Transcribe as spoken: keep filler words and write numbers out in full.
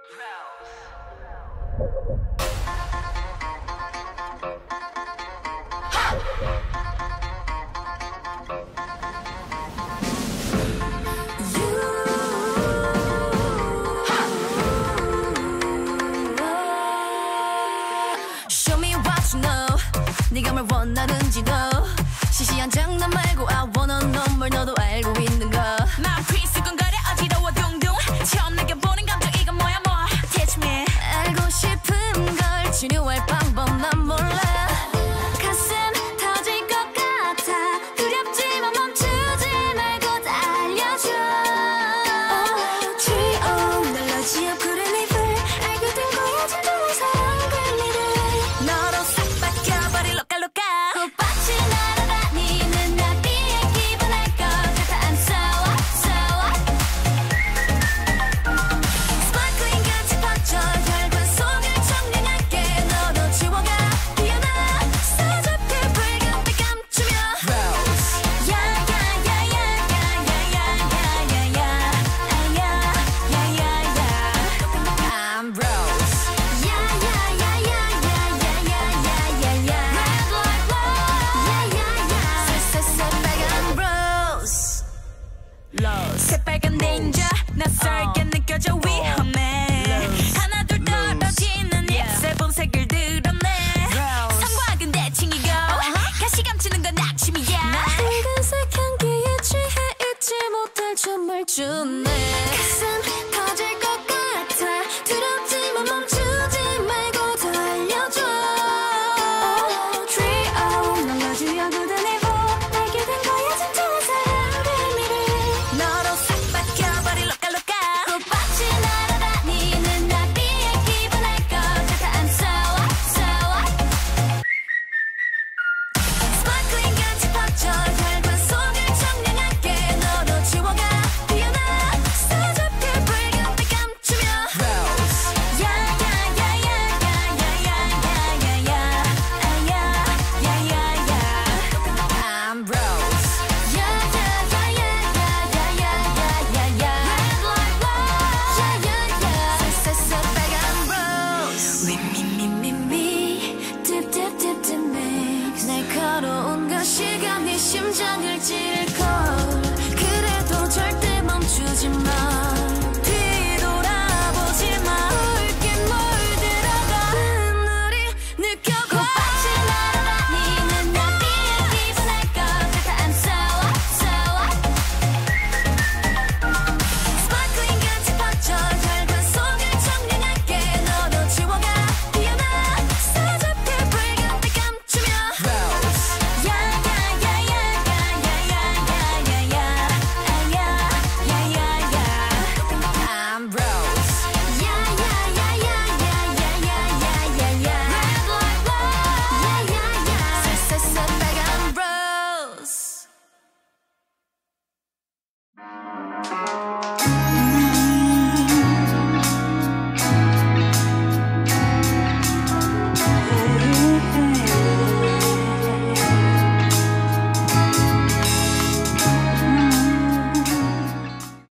네가 뭘 원하는지도 시시한 장난 말고 I wanna know 뭘 너도 알고 있는 거 난 피스건거려 어지러워 둥둥 처음 느껴보는 감정 이건 뭐야 뭐 Teach me 알고 싶은 걸 치료할 방법 난 몰라 가슴 터질 것 같아 두렵지만 멈추지 말고 달려줘 oh, 트리오 날라지 않고는 입을 알게 된 거야 진정한 사랑 별미를 너로 싹 바뀌어버릴 로까로까 꽃밭이 날아다니는 나비의 기분 알 것 같아 I'm so what, so what 스파클링 같이 퍼져 얇은 속을 청량하게 너도 지워가 피어나 사잡힐 불감에 감추며 Rose 야야야야야야야야야야야야야야 I'm Rose 야야야야야야야야야야야 Red like rose 야야야 새빨간 Rose Rose 새빨간 danger 낯설게 느껴져 위험해 하나 둘 떨어지는 잎새 본색을 드러내 성곽은 대칭이고 가시 감추는 건 낙심이야 붉은색 향기에 취해 잊지 못할 춤을 추네 가슴 터질 것 같아 두렵지만 멈추지 말고 달려줘 oh, 트리오 날라지 않고도 내보 알게 된 거야 진정한 사랑 별미를 너로 싹 바뀌어버릴 로까로까 꽃밭이 날아다니는 나비의 기분 알 것 같아 I'm so what, so what 스파클링 같이 퍼져 얇은 속을 청량하게 너도 지워가 피어나 사잡힐 불감에 감추며 Rose 야야야야야야야야야야야야야 I'm Rose 야야야야야야야야야야 Red like rose 야야야 새빨간 Rose With me me me me Dip dip dip dip mix 날카로운 그 시간이 심장을 찌르